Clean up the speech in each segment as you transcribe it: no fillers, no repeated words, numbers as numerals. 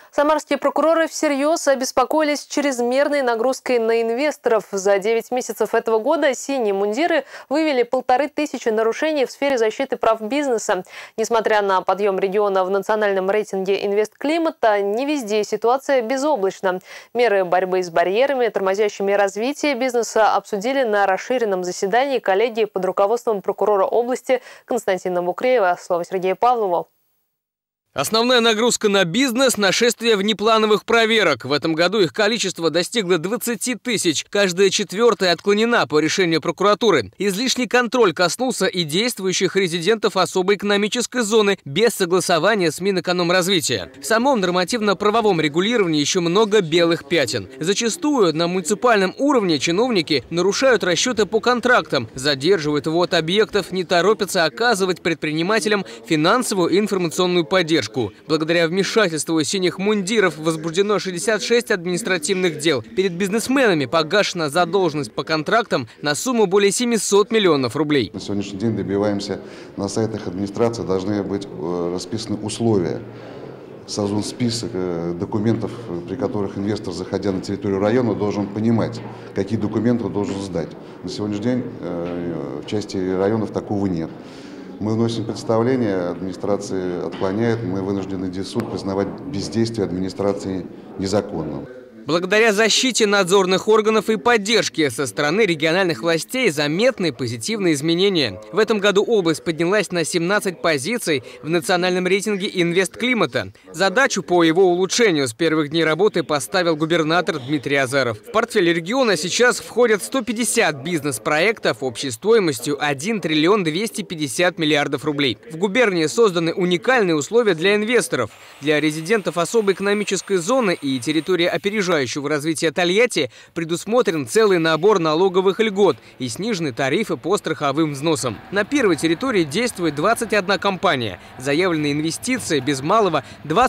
Самарские прокуроры всерьез обеспокоились чрезмерной нагрузкой на инвесторов. За 9 месяцев этого года синие мундиры выявили 1500 нарушений в сфере защиты прав бизнеса. Несмотря на подъем региона в национальном рейтинге инвестклимата, не везде ситуация безоблачна. Меры борьбы с барьерами, тормозящими развитие бизнеса, обсудили на расширенном заседании коллегии под руководством прокурора области Константина Букреева. Слово Сергею Павлову. Основная нагрузка на бизнес – нашествие внеплановых проверок. В этом году их количество достигло 20 тысяч. Каждая четвертая отклонена по решению прокуратуры. Излишний контроль коснулся и действующих резидентов особой экономической зоны без согласования с Минэкономразвития. В самом нормативно-правовом регулировании еще много белых пятен. Зачастую на муниципальном уровне чиновники нарушают расчеты по контрактам, задерживают ввод объектов, не торопятся оказывать предпринимателям финансовую и информационную поддержку. Благодаря вмешательству синих мундиров возбуждено 66 административных дел. Перед бизнесменами погашена задолженность по контрактам на сумму более 700 миллионов рублей. На сегодняшний день добиваемся, на сайтах администрации должны быть расписаны условия. Создан список документов, при которых инвестор, заходя на территорию района, должен понимать, какие документы он должен сдать. На сегодняшний день в части районов такого нет. Мы вносим представление, администрация отклоняет, мы вынуждены идти в суд признавать бездействие администрации незаконным. Благодаря защите надзорных органов и поддержке со стороны региональных властей заметны позитивные изменения. В этом году область поднялась на 17 позиций в национальном рейтинге инвестклимата. Задачу по его улучшению с первых дней работы поставил губернатор Дмитрий Азаров. В портфель региона сейчас входят 150 бизнес-проектов общей стоимостью 1 триллион 250 миллиардов рублей. В губернии созданы уникальные условия для инвесторов. Для резидентов особой экономической зоны и территории опережающего развития Тольятти предусмотрен целый набор налоговых льгот и снижены тарифы по страховым взносам. На первой территории действует 21 компания. Заявленные инвестиции без малого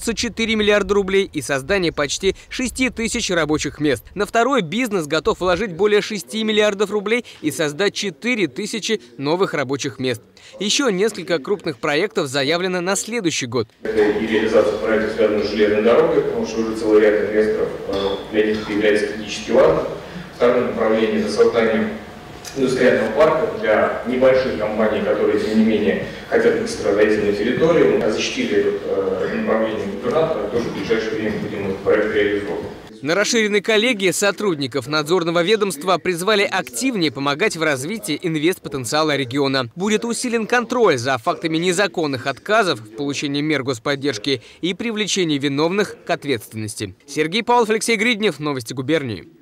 24 миллиарда рублей и создание почти 6 тысяч рабочих мест. На второй бизнес готов вложить более 6 миллиардов рублей и создать 4 тысячи новых рабочих мест. Еще несколько крупных проектов заявлено на следующий год. Это и реализация проектов, связанных с железной дорогой, потому что уже целый ряд инвесторов для них это является критически важным. Второе направление – это создание индустриального парка для небольших компаний, которые, тем не менее, хотят быстро зайти на территорию. Мы защитили это направление губернатора, тоже в ближайшее время будем этот проект реализовывать. На расширенной коллегии сотрудников надзорного ведомства призвали активнее помогать в развитии инвестпотенциала региона. Будет усилен контроль за фактами незаконных отказов в получении мер господдержки и привлечении виновных к ответственности. Сергей Павлов, Алексей Гриднев. Новости губернии.